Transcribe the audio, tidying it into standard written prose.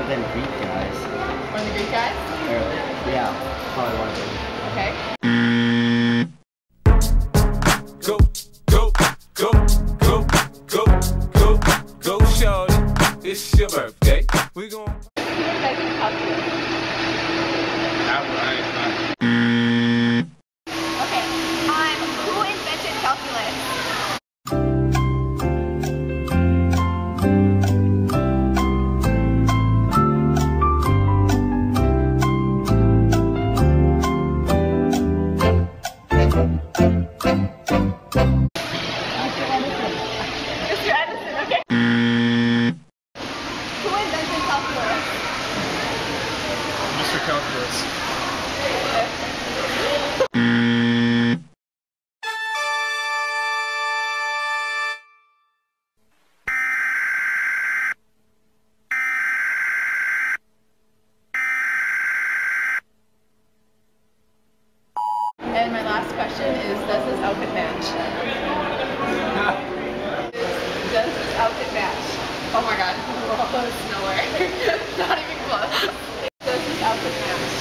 than Greek guys. One of the Greek guys? Or, yeah, probably one of them. Okay. Go, go, go, go, go, go, go, shorty. It's your birthday. We gon' Who invented calculus? Okay. Who invented calculus? Mr. Edison, okay. Who invented calculus? Mr. Calculus. And my last question is, does this outfit match? Does this outfit match? Oh my god, we're almost nowhere. Not even close. Does this outfit match?